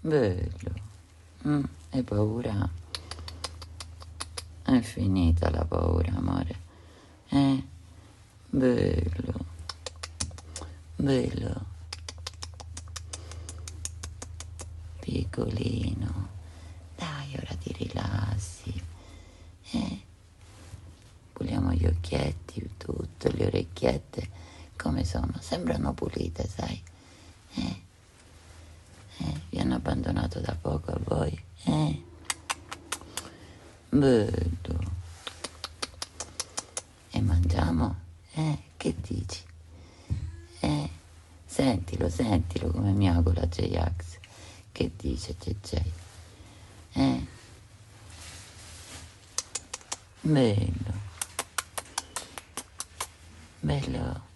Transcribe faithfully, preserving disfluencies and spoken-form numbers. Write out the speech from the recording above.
Bello. Mm, hai paura? È finita la paura, amore. Eh? Bello. Bello. Piccolino. Dai, ora ti rilassi. Eh? Puliamo gli occhietti, tutto, le orecchiette. Come sono? Sembrano pulite, sai? Eh? Eh? Vi hanno abbandonato da poco a voi? Eh? Bello. E mangiamo? Eh? Che dici? Eh? Sentilo, sentilo come miagola J-Ax. Che dice J J? Eh? Bello. Bello.